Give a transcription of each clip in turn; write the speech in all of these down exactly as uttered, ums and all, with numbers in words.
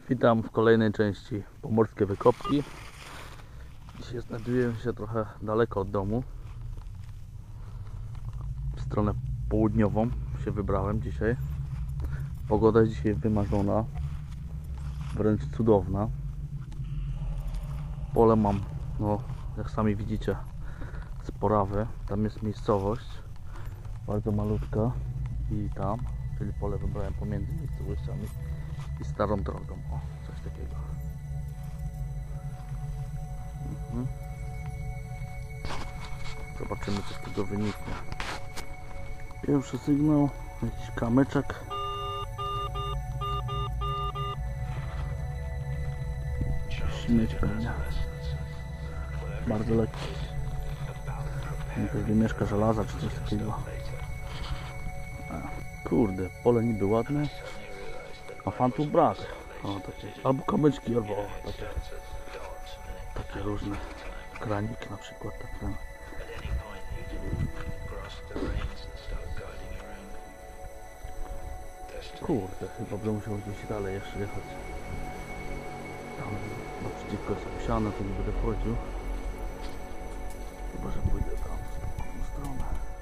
Witam w kolejnej części Pomorskie Wykopki. Dzisiaj znajduję się trochę daleko od domu. W stronę południową się wybrałem dzisiaj. Pogoda jest dzisiaj wymarzona, wręcz cudowna. Pole mam, no jak sami widzicie, sporawe. Tam jest miejscowość bardzo malutka i tam, czyli pole wybrałem pomiędzy miejscowościami i starą drogą. O, coś takiego. Mhm. Zobaczymy, co z tego wyniknie. Pierwszy sygnał, jakiś kamyczek. Śmieć pewnie. Bardzo lekki. Jakaś wymieszka żelaza czy coś takiego. A, kurde, pole niby ładne, a fantów brak. O, takie, albo kamyczki, albo o, takie, takie różne. Kranik na przykład. Tak, ten. Kurde, chyba będę musiał gdzieś dalej jeszcze jechać. Tam naprzeciwko jest obsiane, to nie będę wchodził. Chyba że pójdę tam w tą stronę.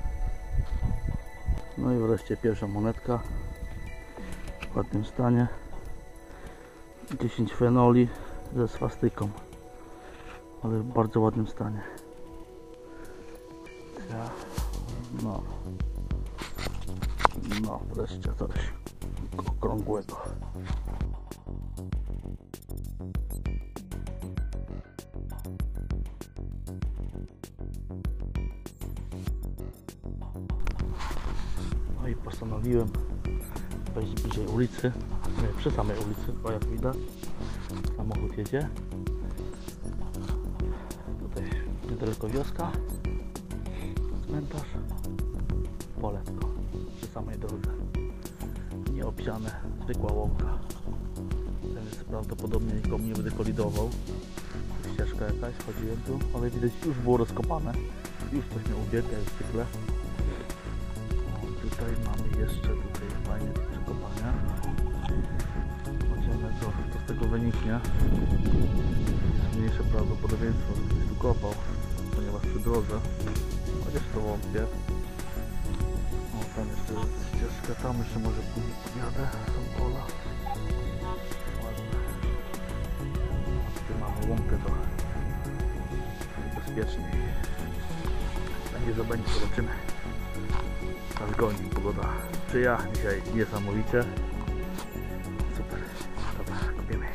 No i wreszcie pierwsza monetka w ładnym stanie. dziesięć fenoli ze swastyką, ale w bardzo ładnym stanie. No, no wreszcie coś okrągłego. No i postanowiłem wejść bliżej ulicy, nie, przy samej ulicy, bo jak widać samochód jedzie. Tutaj niedaleko wioska, cmentarz, poletko przy samej drodze, nieobsiane, zwykła łąka. Ten jest prawdopodobnie nikomu nie będę kolidował. Ścieżka jakaś, chodziłem tu, ale widać już było rozkopane, już coś miał ubiegł jak zwykle. O, tutaj mamy jeszcze tutaj fajnie do przekopania. Zobaczymy, co, co z tego wyniknie. Jest mniejsze prawdopodobieństwo, że ktoś tu kopał, ponieważ przy drodze, chociaż to wątpię. O, tam jeszcze jest ścieżka, tam jeszcze może później podjadę, są pola. Ładne. Tu mamy łąkę trochę. Bezpieczniej. Będzie za będzie, zobaczymy. Nas goni pogoda. Czyja dzisiaj niesamowicie. Super. Dobra, kopiemy.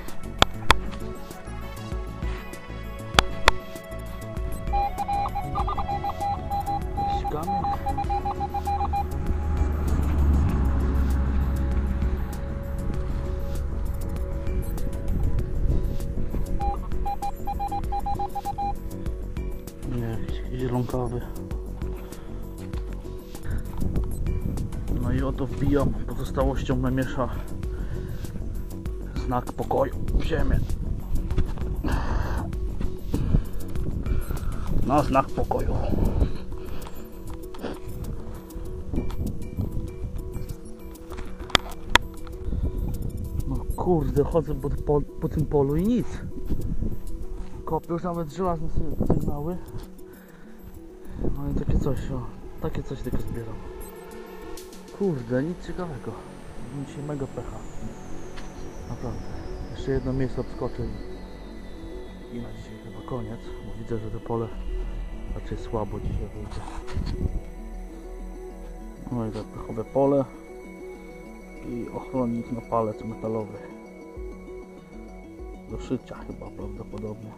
Ścigamy. Nie, jakiś zielonkawy. No i oto wbijam pozostałością namiesza znak pokoju w ziemię. Na znak pokoju. No kurde, chodzę po, po, po tym polu i nic. Kopię już nawet żelazne sygnały. No i takie coś, o, takie coś tylko zbieram. Kurde, nic ciekawego. Mam dzisiaj mega pecha. Naprawdę. Jeszcze jedno miejsce obskoczę i na dzisiaj chyba koniec, bo widzę, że to pole raczej słabo dzisiaj wyjdzie. No i tak pechowe pole i ochronnik na palec metalowy. Do szycia chyba prawdopodobnie.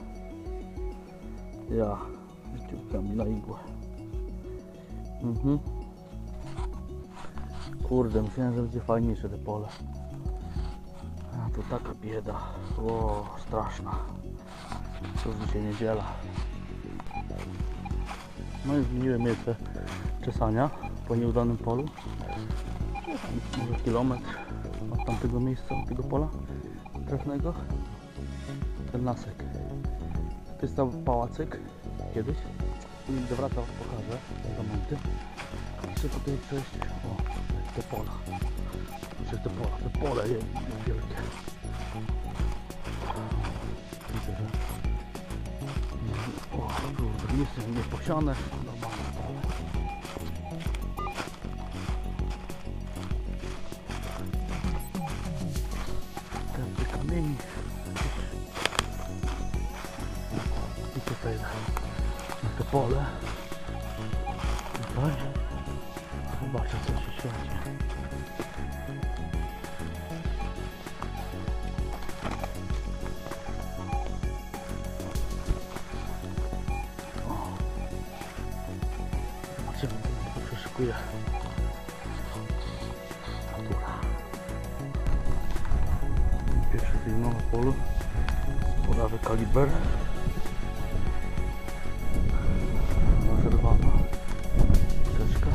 Ja wyciągam na igłę. Mhm. Kurde, myślałem, że będzie fajniejsze te pole. A to taka bieda. O, straszna. To już dzisiaj niedziela. No i zmieniłem miejsce czesania po nieudanym polu. Może kilometr od tamtego miejsca, od tego pola trefnego. Ten lasek. To jest tam pałacyk kiedyś. I do wraca pokażę te momenty. Chcę tutaj przejść. O, te pola. Muszę te pola, te pole jest wielkie. Nic nie posiane, normalne pole. Tędy kamieni. I tutaj na, na to pole. Tutaj. Zobaczcie, co się świeci. Zobaczymy, co tu przeszykuje. Natura. Pierwszy sygnał na polu. Podawy kaliber. Zerwana. Czeszka.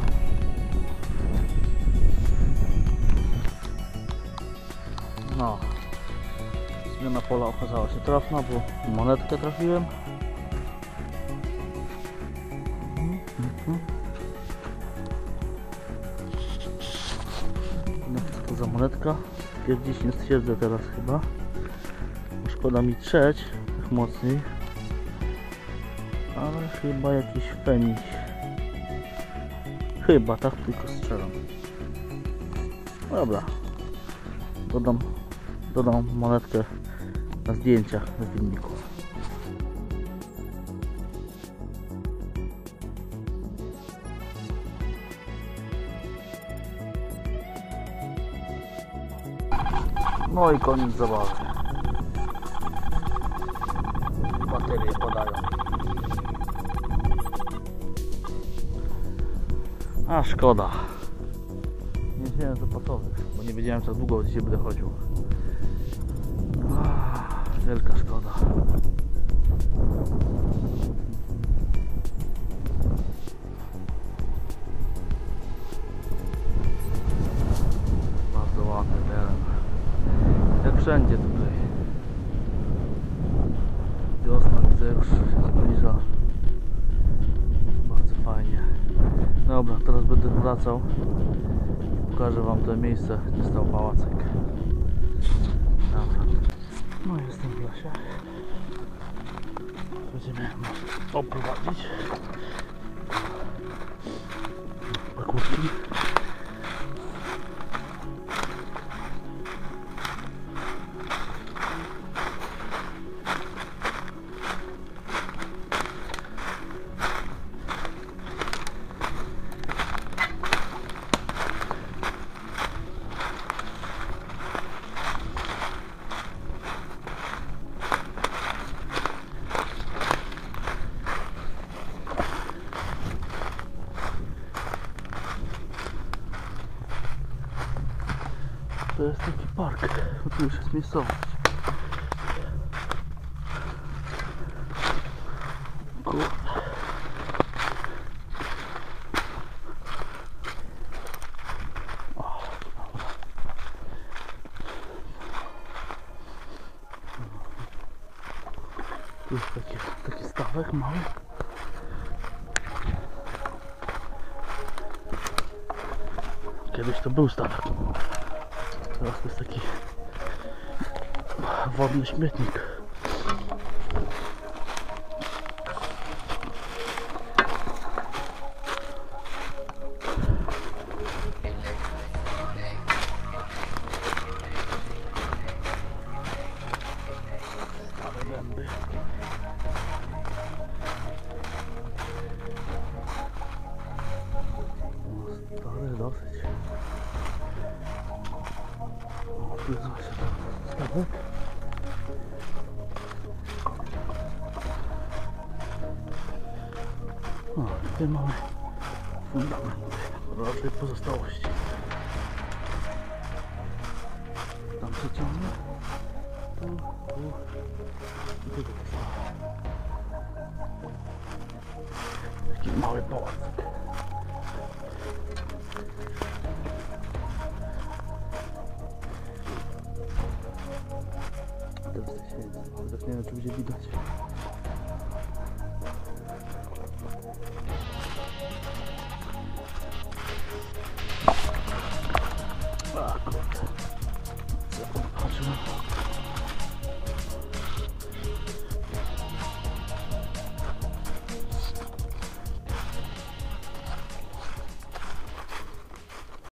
No. Zmiana pola okazała się trafna, bo monetkę trafiłem. No co to za monetka? Gdzieś nie stwierdzę teraz chyba. Bo szkoda mi trzeć tak mocniej. Ale chyba jakiś feniś. Chyba, tak tylko strzelam. Dobra. Dodam, dodam monetkę na zdjęciach na filmiku. No i koniec zabawy. Baterie podają. A szkoda. Nie wziąłem zapasowych, bo nie wiedziałem, jak długo dzisiaj będę chodził. Ach, wielka szkoda. Bardzo ładny teren. Jak wszędzie tutaj. Wiosna widzę już się zbliża. Bardzo fajnie. Dobra, teraz będę wracał. Pokażę wam to miejsce, gdzie stał pałacek. Dobra. No jestem w lesie. Będziemy oprowadzić. Parkurki. To jest taki park, tu już jest miejscowość. Kurde. O, dobra. Tu jest taki, taki stawek mały. Kiedyś to był stawek. Teraz to jest taki wodny śmietnik. Stare dęby. No, stare dosyć. Tu jest właśnie stawek. O, tutaj mamy fundament, raczej pozostałości. Tam się ciągnie. Tu, tu i tutaj stawek. Taki mały pałacek. Teraz się świeci, ale tak nie wiem, czy będzie widać. A, kurde.